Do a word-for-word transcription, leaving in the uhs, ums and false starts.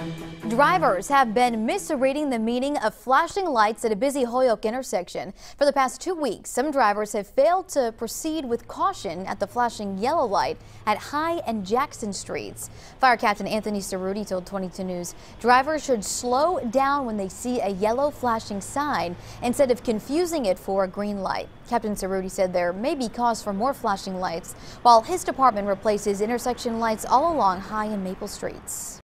Drivers have been misreading the meaning of flashing lights at a busy Holyoke intersection. For the past two weeks, some drivers have failed to proceed with caution at the flashing yellow light at High and Jackson Streets. Fire Captain Anthony Cerruti told twenty-two News drivers should slow down when they see a yellow flashing sign instead of confusing it for a green light. Captain Cerruti said there may be cause for more flashing lights while his department replaces intersection lights all along High and Maple Streets.